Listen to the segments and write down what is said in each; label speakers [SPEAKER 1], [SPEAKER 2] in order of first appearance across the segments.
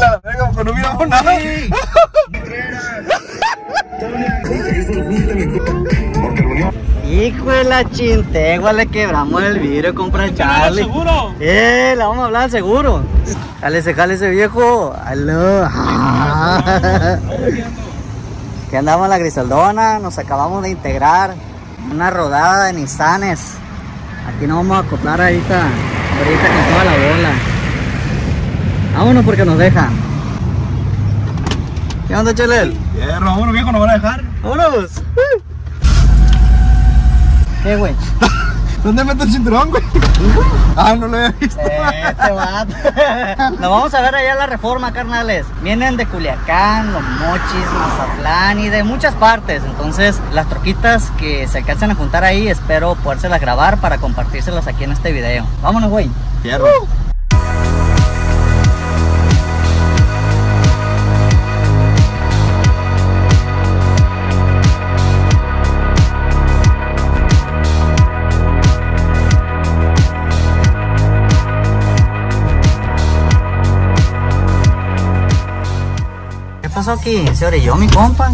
[SPEAKER 1] la verga, porque no miramos nada.
[SPEAKER 2] Hijo de la chintegua, le quebramos el vidrio, compra Charlie.
[SPEAKER 1] ¿Seguro?
[SPEAKER 2] Le vamos a hablar al seguro. Jálese viejo. Aló. Que andamos en la Grisaldona, nos acabamos de integrar una rodada de Nissanes. Aquí nos vamos a acoplar ahorita con toda la bola. Vámonos porque nos dejan. ¿Qué onda, Chelel?
[SPEAKER 1] Vámonos, viejo, nos van a dejar.
[SPEAKER 2] ¡Vámonos! ¿Qué, güey?
[SPEAKER 1] ¿Dónde meto el cinturón, güey? Ah, no lo había visto.
[SPEAKER 2] Este vato. Nos vamos a ver allá en la Reforma, carnales. Vienen de Culiacán, Los Mochis, Mazatlán y de muchas partes. Entonces, las troquitas que se alcanzan a juntar ahí, espero podérselas grabar para compartírselas aquí en este video. Vámonos, güey.
[SPEAKER 1] Fierro.
[SPEAKER 2] ¿Qué pasó aquí? ¿Se orilló mi compa?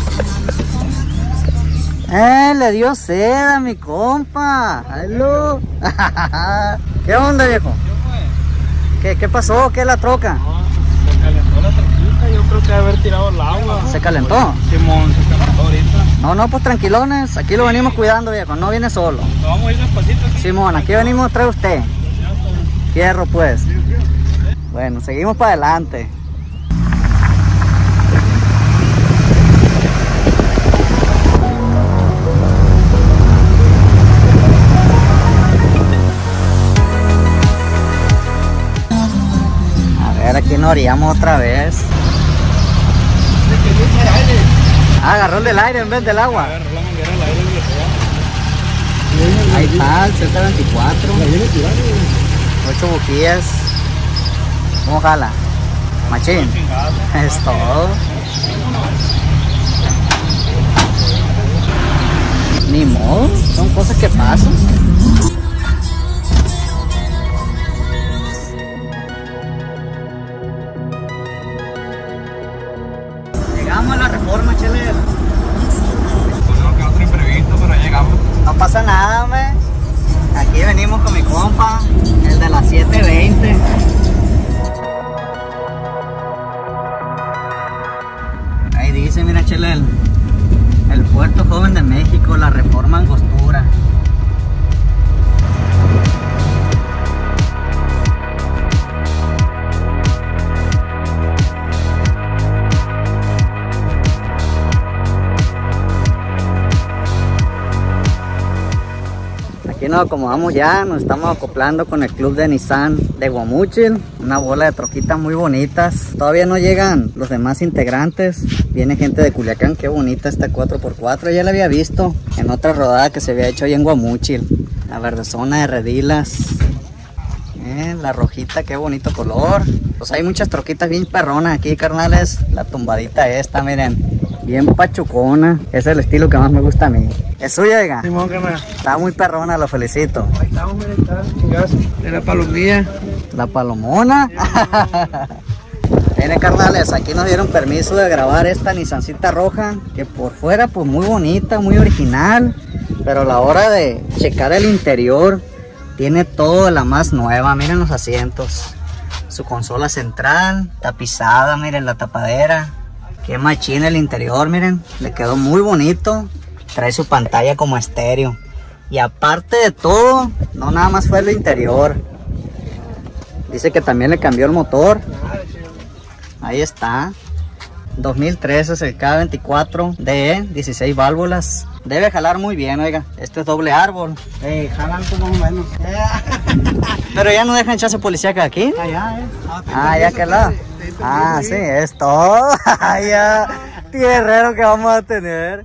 [SPEAKER 2] Le dio seda a mi compa. ¡Aló! ¿Qué onda, viejo? ¿Qué pasó? ¿Qué es la troca?
[SPEAKER 1] Se calentó la troquita, yo creo que debe haber tirado el agua.
[SPEAKER 2] ¿Se calentó?
[SPEAKER 1] Simón, se calentó ahorita.
[SPEAKER 2] No, pues tranquilones. Aquí lo venimos cuidando, viejo. No viene solo.
[SPEAKER 1] Nos vamos a ir despacito aquí.
[SPEAKER 2] Simón, aquí venimos, trae usted. Fierro, pues. Bueno, seguimos para adelante. Aquí nos orillamos otra vez. Agarró el del aire en vez del agua. Ahí está el Z24. 8 buquillas. ¿Cómo jala? Machín. Es todo. Ni modo, son cosas que pasan. Llegamos a la Reforma, Chelel.
[SPEAKER 1] Pues que otro imprevisto, pero llegamos.
[SPEAKER 2] No pasa nada, hombre. Aquí venimos con mi compa, el de las 7:20. Ahí dice, mira, Chelel, el puerto joven de México, la Reforma Angostura. Aquí nos acomodamos ya, nos estamos acoplando con el club de Nissan de Guamúchil. Una bola de troquitas muy bonitas. Todavía no llegan los demás integrantes. Viene gente de Culiacán, qué bonita esta 4x4. Ya la había visto en otra rodada que se había hecho ahí en Guamúchil. La verdezona de Redilas. La rojita, qué bonito color. Pues hay muchas troquitas bien perronas aquí, carnales. La tumbadita esta, miren. Bien pachucona. Ese es el estilo que más me gusta a mí. ¿Es suya, oiga?
[SPEAKER 1] Simón, carnal.
[SPEAKER 2] Está muy perrona, lo felicito.
[SPEAKER 1] Ahí estamos, miren, está chingazo. De la palomilla.
[SPEAKER 2] La palomona. Miren, carnales, aquí nos dieron permiso de grabar esta Nissancita roja, que por fuera pues muy bonita, muy original, pero a la hora de checar el interior tiene todo de la más nueva. Miren los asientos, su consola central tapizada, miren la tapadera, qué machín el interior, miren, le quedó muy bonito. Trae su pantalla como estéreo. Y aparte de todo, no nada más fue el interior. Dice que también le cambió el motor. Ahí está. 2013 es el K24 de 16 válvulas. Debe jalar muy bien, oiga. Este es doble árbol.
[SPEAKER 1] Jalan como más o menos.
[SPEAKER 2] Pero ya no dejan echarse policíaca aquí.
[SPEAKER 1] Allá,
[SPEAKER 2] ya que lado. Sí, es todo. Ya. Tierrero que vamos a tener.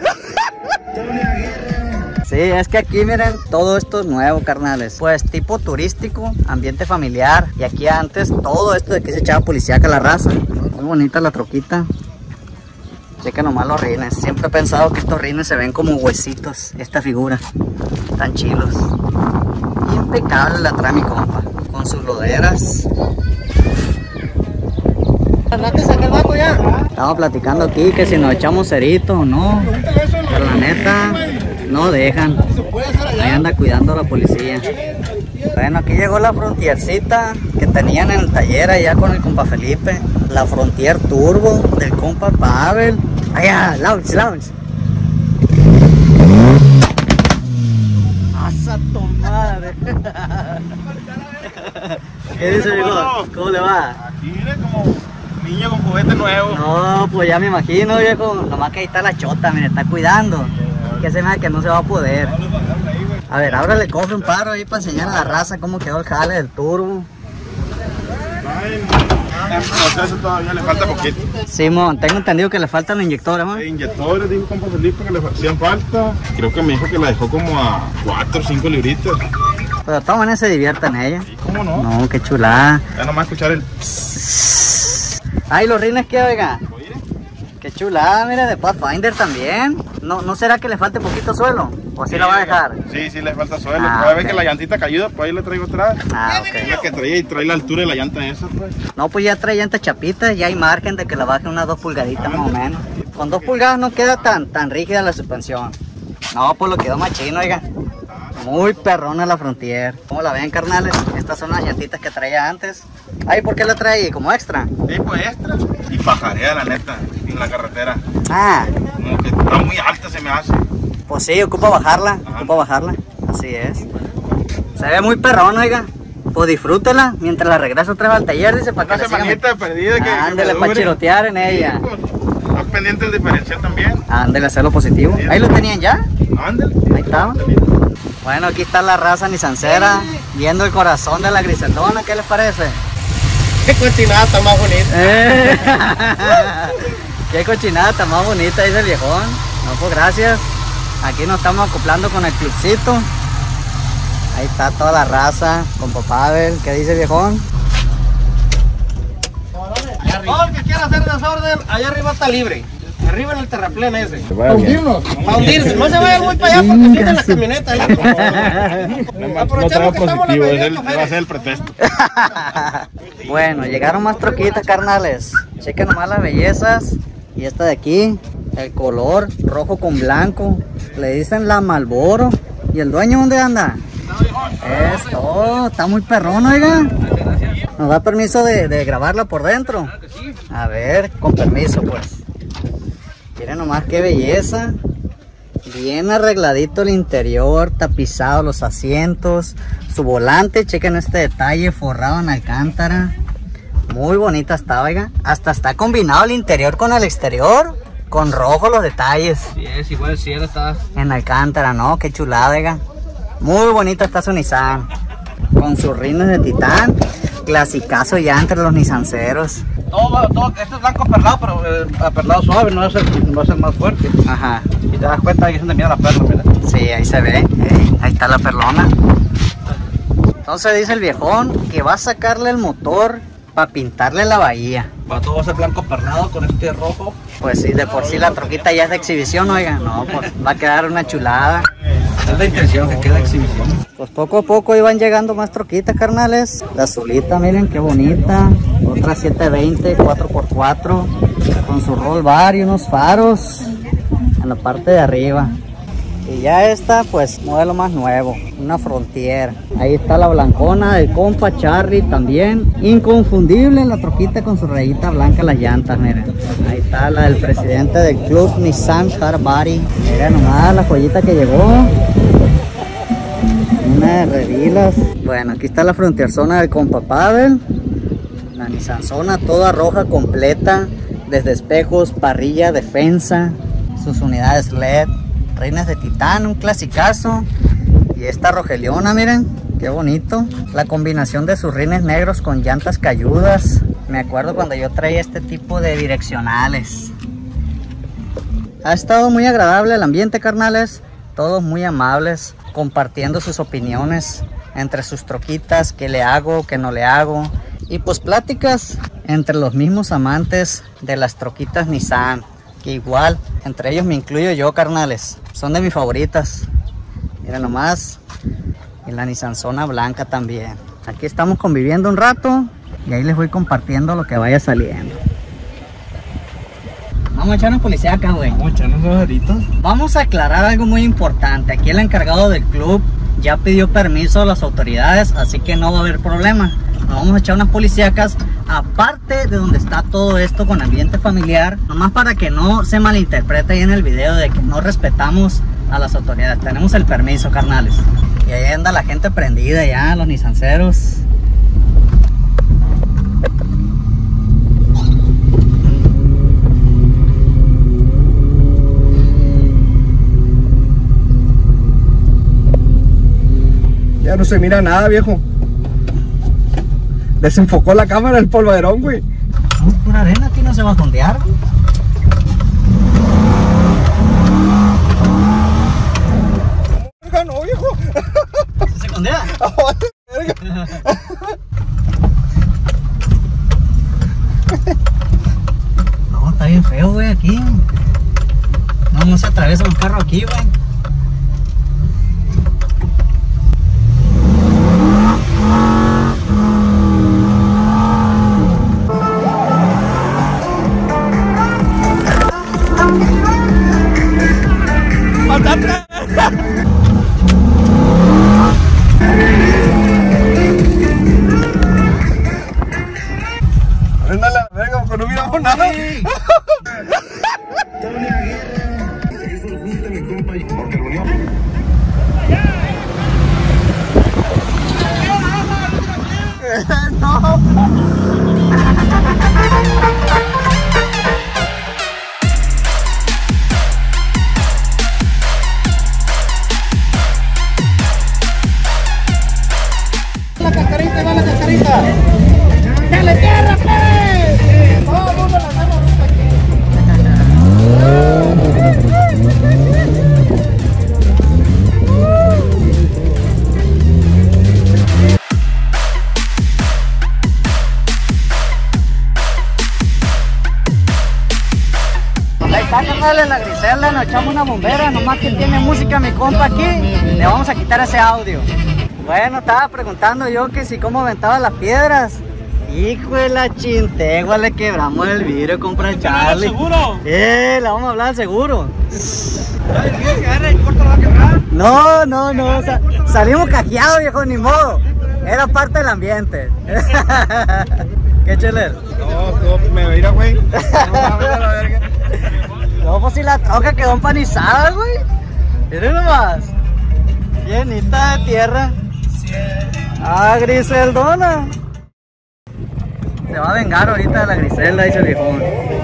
[SPEAKER 2] Sí, es que aquí miren, todo esto es nuevo, carnales. Pues tipo turístico, ambiente familiar. Y aquí antes todo esto de que se echaba policíaca a la raza. Muy bonita la troquita. Chequen nomás los rines. Siempre he pensado que estos rines se ven como huesitos. Esta figura. Tan chilos. Impecable la trae mi compa. Con sus loderas. Estamos platicando aquí que si nos echamos cerito o no. Pero la neta, no dejan. Ahí anda cuidando la policía. Bueno, aquí llegó la Frontiercita que tenían en el taller allá con el compa Felipe. La Frontier Turbo del compa Pavel. Allá, launch. ¡Asa tu madre! ¿Qué dice, viejo? ¿Cómo le va?
[SPEAKER 1] Aquí mire como niño con juguete nuevo.
[SPEAKER 2] No, pues ya me imagino, viejo. Nomás que ahí está la chota, mire, está cuidando. Que se me da que no se va a poder. A ver, ahora le coge un paro ahí para enseñar a la raza cómo quedó el jale del turbo.
[SPEAKER 1] Eso todavía le falta poquito.
[SPEAKER 2] Simón, tengo entendido que le faltan los inyectores, ¿no?
[SPEAKER 1] Inyectores, dijo compa Felipe que le hacían falta. Creo que me dijo que la dejó como a 4 o 5 libritas.
[SPEAKER 2] Pero de todas maneras se divierten ella.
[SPEAKER 1] ¿Y cómo no?
[SPEAKER 2] No, qué chulada.
[SPEAKER 1] Ya nomás escuchar el...
[SPEAKER 2] Ay, los rines que, oiga. Qué chulada, mira, de Pathfinder también. ¿No será que le falte poquito suelo? ¿O así la va a dejar?
[SPEAKER 1] Sí, le falta suelo.
[SPEAKER 2] Ah,
[SPEAKER 1] Puede ver
[SPEAKER 2] ok.
[SPEAKER 1] que la llantita cayó, pues ahí la traigo atrás.
[SPEAKER 2] Ah,
[SPEAKER 1] Es la
[SPEAKER 2] ok.
[SPEAKER 1] que traía y trae la altura de la llanta esa, pues.
[SPEAKER 2] No, pues ya trae llanta chapita, ya hay margen de que la baje unas 2 pulgaditas más o menos. Con 2 pulgadas no queda tan rígida la suspensión. No, pues lo quedó machino, oiga. Muy perrona la Frontier. ¿Cómo la ven, carnales? Estas son las llantitas que traía antes. Ay, ¿por qué la trae como extra?
[SPEAKER 1] Sí, pues extra. Y pajarea, la neta, en la carretera.
[SPEAKER 2] Ah,
[SPEAKER 1] Como que está muy alta se me hace.
[SPEAKER 2] pues sí, ocupa bajarla, Así es. Se ve muy perrón, oiga. Pues disfrútela mientras la regreso otra vez al taller, dice, para
[SPEAKER 1] Una
[SPEAKER 2] que la siga
[SPEAKER 1] semanita de perdida que
[SPEAKER 2] Ándele,
[SPEAKER 1] me
[SPEAKER 2] para
[SPEAKER 1] dure.
[SPEAKER 2] chirotear en ella.
[SPEAKER 1] Sí, pues, está pendiente el diferencial también.
[SPEAKER 2] Ándele, hacer lo positivo. Ahí lo tenían ya.
[SPEAKER 1] Ándale.
[SPEAKER 2] Ahí estaba. Bueno, aquí está la raza nisancera, viendo el corazón de la griselona, ¿qué les parece?
[SPEAKER 3] Qué cochinada está más bonita.
[SPEAKER 2] Qué cochinada está más bonita, dice el viejón. No, pues gracias. Aquí nos estamos acoplando con el clubcito. Ahí está toda la raza, con Pavel. ¿Qué dice el viejón?
[SPEAKER 3] Todo el que quiera hacer desorden, allá arriba está libre. Arriba en el terraplén ese.
[SPEAKER 1] Para hundirnos.
[SPEAKER 3] A hundirse. No se vayan muy para allá porque sienten las camionetas.
[SPEAKER 1] No traigo positivo, va a ser el pretexto.
[SPEAKER 2] Bueno, llegaron más troquitas, carnales. Chequen nomás las bellezas. Y esta de aquí, el color rojo con blanco. Le dicen la Marlboro. ¿Y el dueño dónde anda? Esto, está muy perrón, oiga. ¿Nos da permiso de grabarla por dentro? A ver, con permiso, pues. Miren nomás qué belleza. Bien arregladito el interior, tapizado los asientos. Su volante, chequen este detalle, forrado en alcántara. Muy bonita está, oiga. Hasta está combinado el interior con el exterior. Con rojo los detalles.
[SPEAKER 3] Sí, es igual el cielo está.
[SPEAKER 2] En alcántara, ¿no? Qué chulada, oiga. Muy bonita está su Nissan. Con sus rines de titán. Clasicazo ya entre los nisanceros.
[SPEAKER 3] Todo, este es blanco perlado, pero perlado suave, no va a ser más fuerte.
[SPEAKER 2] Ajá.
[SPEAKER 3] Y te das cuenta, ahí es donde mira la perla, mira.
[SPEAKER 2] Sí, ahí se ve. Ahí está la perlona. Entonces dice el viejón que va a sacarle el motor para pintarle la bahía.
[SPEAKER 3] Para todo va a ser blanco perlado con este rojo.
[SPEAKER 2] Pues sí, de por sí la troquita ya es de exhibición, oiga. No, pues va a quedar una chulada.
[SPEAKER 3] Es la intención, que queda exhibición.
[SPEAKER 2] Pues poco a poco iban llegando más troquitas, carnales. La azulita, miren qué bonita. Otra 720, 4x4. Con su roll bar y unos faros en la parte de arriba. Y ya esta, pues, modelo más nuevo. Una Frontier. Ahí está la blancona del compa Charlie también. Inconfundible la troquita con su rayita blanca las llantas, miren. Ahí está la del presidente del club Nissan Car Body. Miren nomás la joyita que llegó. Una de revilas. Bueno, aquí está la Frontier Zona del compa Pavel. La Nissan Zona toda roja completa. Desde espejos, parrilla, defensa. Sus unidades LED. Rines de titán, un clasicazo. Y esta Rogeliona, miren, qué bonito. La combinación de sus rines negros con llantas cayudas. Me acuerdo cuando yo traía este tipo de direccionales. Ha estado muy agradable el ambiente, carnales. Todos muy amables, compartiendo sus opiniones entre sus troquitas, qué le hago, qué no le hago. Y pues pláticas entre los mismos amantes de las troquitas Nissan. Que igual, entre ellos me incluyo yo, carnales. Son de mis favoritas. Miren nomás. Y la Nissan Zona blanca también. Aquí estamos conviviendo un rato. Y ahí les voy compartiendo lo que vaya saliendo. Vamos a echar una policía acá, güey.
[SPEAKER 1] Vamos a echarnos unos aritos.
[SPEAKER 2] Vamos a aclarar algo muy importante. Aquí el encargado del club ya pidió permiso a las autoridades, así que no va a haber problema. Nos vamos a echar unas policíacas aparte de donde está todo esto con ambiente familiar, nomás para que no se malinterprete ahí en el video de que no respetamos a las autoridades. Tenemos el permiso, carnales. Y ahí anda la gente prendida ya, los nisanceros.
[SPEAKER 3] Ya no se mira nada, viejo. Desenfocó la cámara el polvaderón, güey.
[SPEAKER 2] Pura arena, aquí no se va a fondear.
[SPEAKER 3] No, viejo.
[SPEAKER 2] ¿Se condea? No, está bien feo, güey, aquí. No se atraviesa un carro aquí, güey.
[SPEAKER 3] Prenda la verga, porque no miramos nada. La cascarita, va la cascarita. ¡Dale tierra, pues! Todo el mundo la hacemos
[SPEAKER 2] Ahí está, carnal, la Griselda, nos echamos una bombera, nomás que tiene música mi compa aquí, le vamos a quitar ese audio. Bueno, estaba preguntando yo que si cómo aventaba las piedras. Hijo de la chintegua, le quebramos el vidrio, compra Charlie.
[SPEAKER 3] seguro?
[SPEAKER 2] Le vamos a hablar al seguro.
[SPEAKER 3] ¿Quieres que agarre el corto lo va a quebrar?
[SPEAKER 2] No, salimos cajeados, viejo, ni modo. Era parte del ambiente. ¿Qué cheler?
[SPEAKER 3] No, me va a ir a güey.
[SPEAKER 2] No, pues si la troca quedó empanizada, güey. Miren nomás. Llenita de tierra. Ah, Griseldona. Se va a vengar ahorita de la Griselda, dice el viejón.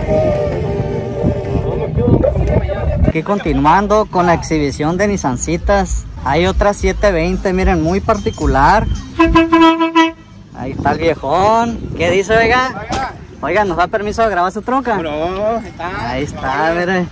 [SPEAKER 2] Aquí continuando con la exhibición de Nissancitas. Hay otra 720, miren, muy particular. Ahí está el viejón. ¿Qué dice, oiga? Oiga, ¿nos da permiso de grabar su troca?
[SPEAKER 3] No,
[SPEAKER 2] Ahí está, mire.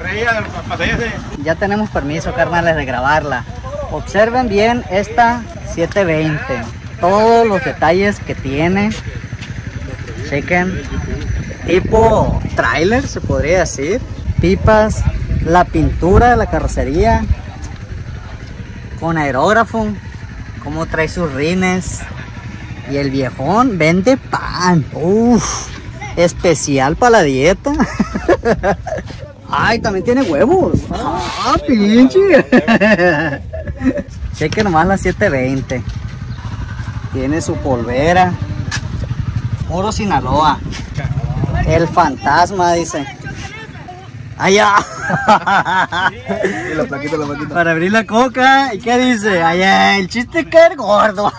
[SPEAKER 2] Ya tenemos permiso, carnales, de grabarla. Observen bien esta 720. Todos los detalles que tiene. Chequen. Tipo trailer, se podría decir. Pipas. La pintura de la carrocería. Con aerógrafo. Cómo trae sus rines. Y el viejón vende pan. Uff. Especial para la dieta. Ay, también tiene huevos. Ah, pinche. Cheque nomás la 720. Tiene su polvera. Puro Sinaloa. El fantasma, dice. Allá.
[SPEAKER 3] Y la plaquita, la plaquita.
[SPEAKER 2] Para abrir la coca. ¿Y qué dice? Allá, el chiste que es gordo.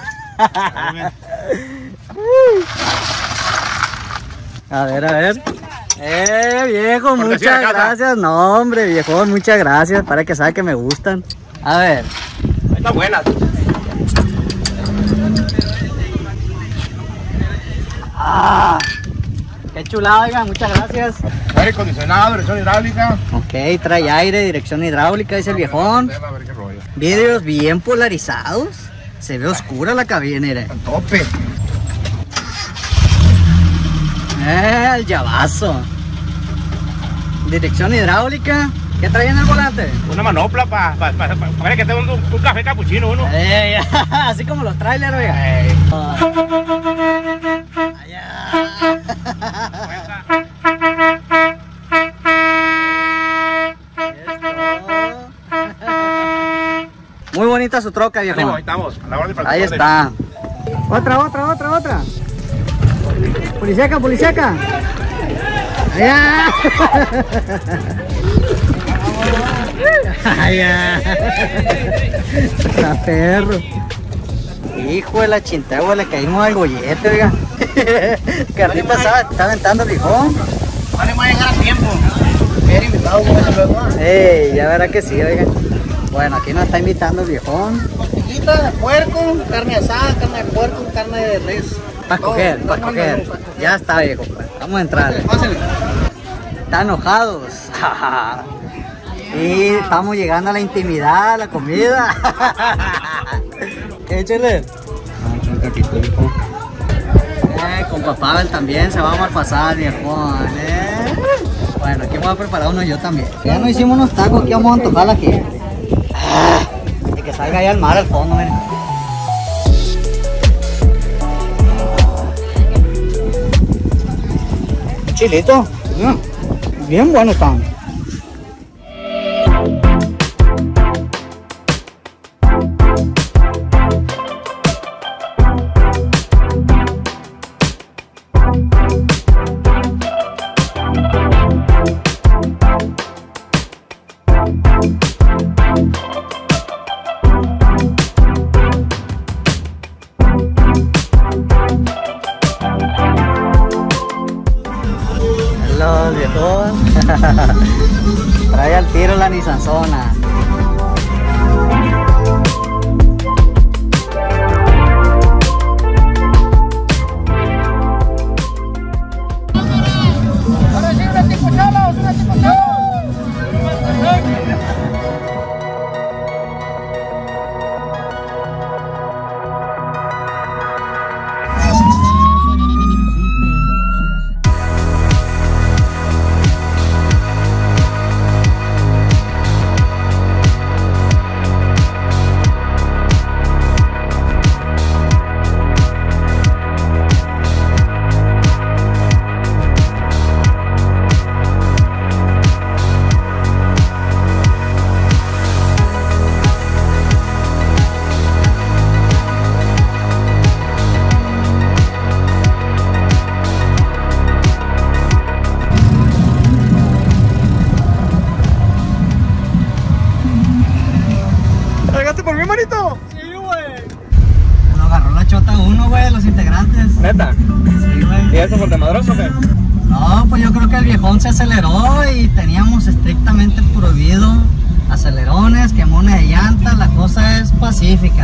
[SPEAKER 2] A ver. Viejo, muchas gracias. No, hombre, viejo, muchas gracias. Para que sabe que me gustan. A ver.
[SPEAKER 3] Está buena.
[SPEAKER 2] Ah, qué chulada, oiga, muchas gracias.
[SPEAKER 1] Aire acondicionado, dirección hidráulica.
[SPEAKER 2] Ok, trae aire, dirección hidráulica, dice el viejón.
[SPEAKER 1] A ver qué rollo.
[SPEAKER 2] Vidrios bien polarizados. Se ve oscura la cabina, mire.
[SPEAKER 1] Al tope.
[SPEAKER 2] El llavazo. Dirección hidráulica. ¿Qué trae en el volante?
[SPEAKER 3] Una manopla para ver que tengo un café capuchino uno.
[SPEAKER 2] Así como los trailers, oiga. Allá. su troca, viejo.
[SPEAKER 1] Ahí estamos, a la orden para
[SPEAKER 2] Ahí está. Otra. Policíaca. Allá. Allá. Está perro. Hijo de la chintagua, le caímos al gollete, oiga. Carlita está aventando el viejón.
[SPEAKER 3] Vale, va a llegar a tiempo. Era invitado con eso luego.
[SPEAKER 2] Ya verá que sí, oiga. Bueno, aquí nos está invitando el viejón.
[SPEAKER 3] Costillita de puerco, carne asada, carne de puerco, carne de res.
[SPEAKER 2] Para coger. Ya está, viejo. Vamos a entrar.
[SPEAKER 3] Pásenle.
[SPEAKER 2] Están enojados. Y estamos llegando a la intimidad, a la comida. Échale. Con papá Abel también se va a malpasar, viejón. Bueno, aquí vamos a preparar uno yo también. Ya no hicimos unos tacos, aquí vamos a tocar la aquí. Y que salga ahí al mar al fondo, miren. Chilito. Bien bueno están. Los viejón. Trae al tiro la Nissanzona.
[SPEAKER 3] Ahora sí, una tipo chalos.
[SPEAKER 1] ¿Cargaste por mi manito?
[SPEAKER 3] Sí, güey.
[SPEAKER 2] Lo agarró la chota uno, güey, los integrantes.
[SPEAKER 1] ¿Neta?
[SPEAKER 2] Sí, güey.
[SPEAKER 1] ¿Y eso por desmadroso o qué?
[SPEAKER 2] No, pues yo creo que el viejón se aceleró y teníamos estrictamente prohibido acelerones, quemones de llantas, la cosa es pacífica.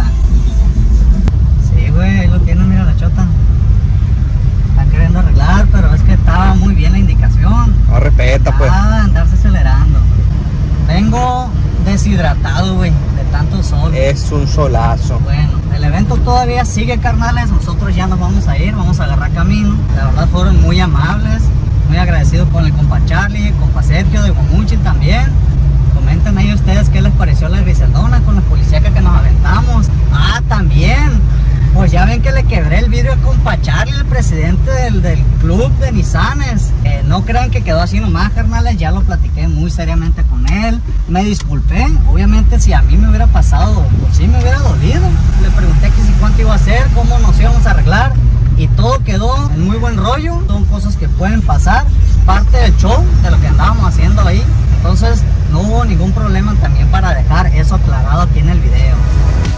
[SPEAKER 2] Sí, güey, ahí lo tienen, mira la chota. Están queriendo arreglar, pero es que estaba muy bien la indicación.
[SPEAKER 1] No, respeta, pues.
[SPEAKER 2] Andarse acelerando. Vengo deshidratado, güey, de tanto sol.
[SPEAKER 1] Es un solazo.
[SPEAKER 2] Bueno, el evento todavía sigue, carnales. Nosotros ya nos vamos a ir, vamos a agarrar camino. La verdad fueron muy amables, muy agradecidos con el compa Charlie, compa Sergio de Guamuchi también. Comenten ahí ustedes qué les pareció la Griseldona con la policíaca que nos aventamos. Ah, también, pues ya ven que le quebré el vidrio a compa Charlie, el presidente del club de Nissanes. No crean que quedó así nomás, carnales, ya lo platiqué muy seriamente con él. Me disculpé, obviamente si a mí me hubiera pasado, pues sí me hubiera dolido. Le pregunté que si cuánto iba a hacer, cómo nos íbamos a arreglar. Y todo quedó en muy buen rollo. Son cosas que pueden pasar, parte del show, de lo que andábamos haciendo ahí. Entonces no hubo ningún problema también para dejar eso aclarado aquí en el video.